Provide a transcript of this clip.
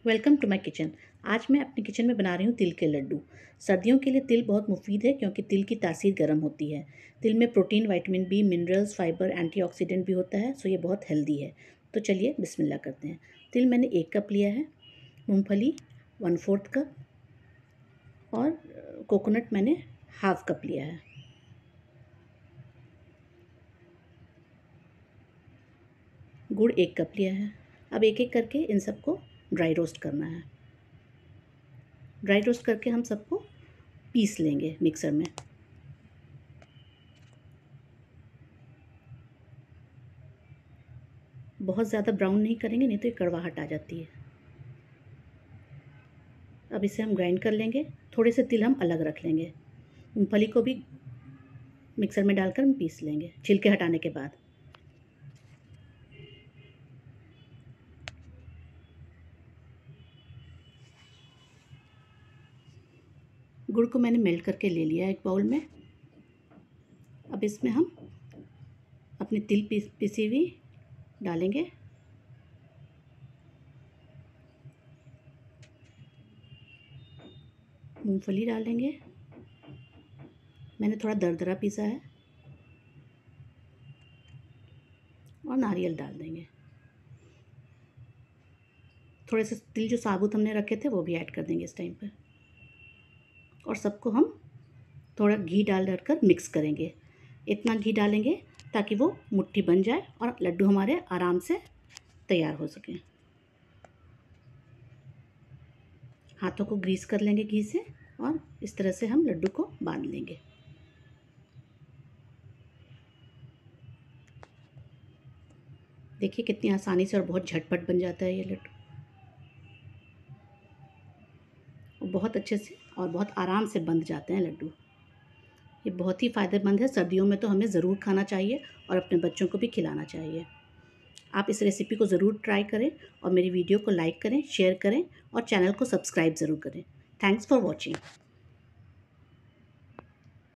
Welcome to my kitchen. आज मैं अपने किचन में बना रही हूँ तिल के लड्डू। सर्दियों के लिए तिल बहुत मुफीद है क्योंकि तिल की तासीर गर्म होती है। तिल में protein, vitamin B, minerals, fibre, antioxidant भी होता है, सो ये बहुत हेल्दी है। तो चलिए बिस्मिल्लाह करते हैं। तिल मैंने 1 कप लिया है, मूंगफली 1/4 कप और कोकोनट मैंने 1/2 कप लिया है। गुड़ 1 कप लिया है। अब एक एक करके इन सबको ड्राई रोस्ट करना है। ड्राई रोस्ट करके हम सबको पीस लेंगे मिक्सर में। बहुत ज़्यादा ब्राउन नहीं करेंगे, नहीं तो ये कड़वाहट आ जाती है। अब इसे हम ग्राइंड कर लेंगे। थोड़े से तिल हम अलग रख लेंगे। मूंगफली को भी मिक्सर में डालकर हम पीस लेंगे छिलके हटाने के बाद। गुड़ को मैंने मेल्ट करके ले लिया एक बाउल में। अब इसमें हम अपनी तिल पिसी हुई डालेंगे। मूंगफली डालेंगे, मैंने थोड़ा दरदरा पीसा है, और नारियल डाल देंगे। थोड़े से तिल जो साबुत हमने रखे थे वो भी ऐड कर देंगे इस टाइम पर। और सबको हम थोड़ा घी डालकर मिक्स करेंगे। इतना घी डालेंगे ताकि वो मुट्ठी बन जाए और लड्डू हमारे आराम से तैयार हो सकें। हाथों को ग्रीस कर लेंगे घी से और इस तरह से हम लड्डू को बांध लेंगे। देखिए कितनी आसानी से और बहुत झटपट बन जाता है ये लड्डू। बहुत अच्छे से और बहुत आराम से बंध जाते हैं लड्डू। ये बहुत ही फ़ायदेमंद है। सर्दियों में तो हमें ज़रूर खाना चाहिए और अपने बच्चों को भी खिलाना चाहिए। आप इस रेसिपी को ज़रूर ट्राई करें और मेरी वीडियो को लाइक करें, शेयर करें और चैनल को सब्सक्राइब ज़रूर करें। Thanks for watching.